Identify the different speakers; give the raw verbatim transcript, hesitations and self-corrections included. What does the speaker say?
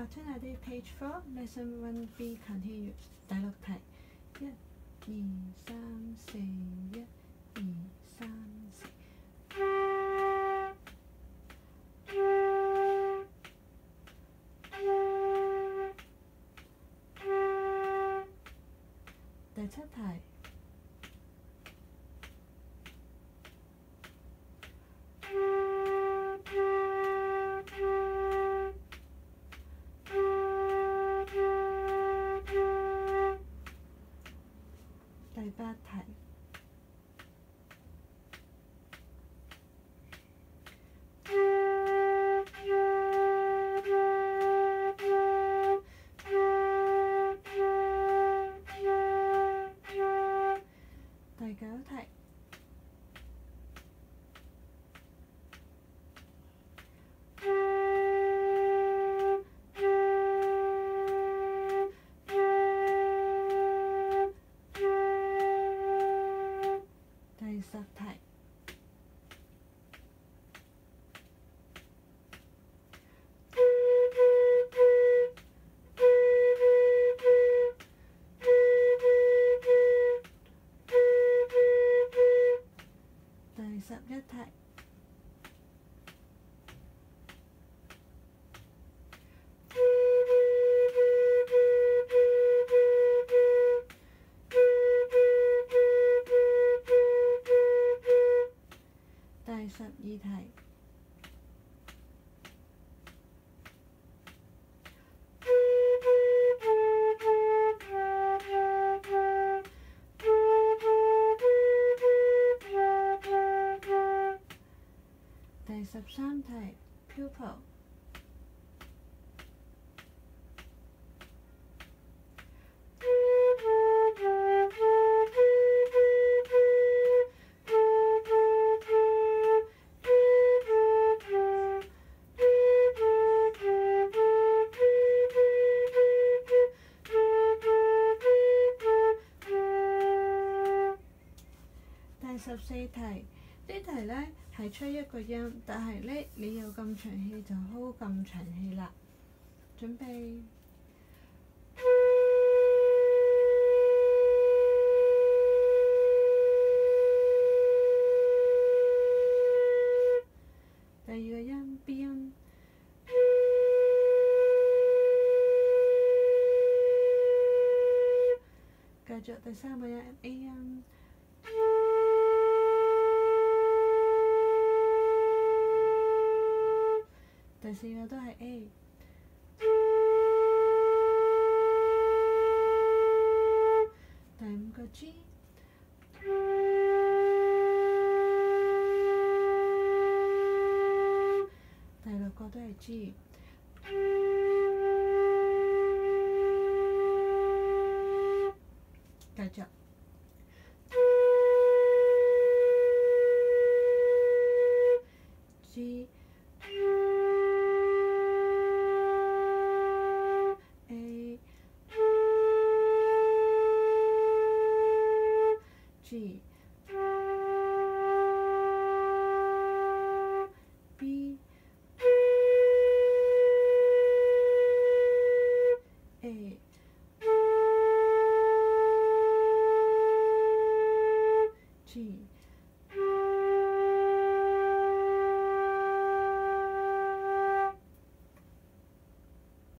Speaker 1: Alternative page four, lesson one B continued. 第六題，一、二、三、四，一、二、三、四。第七題。第八題。第九題。第十題。第十一題。第十二題。第十三題 pupil。第十四題，呢題呢係出一個音，但係呢你有咁長氣就 hold 咁長氣啦。準備。第二個音 B 音。繼續第三個音 A 音。第四個都係 A。第五個 G。第六個都係 G。繼續。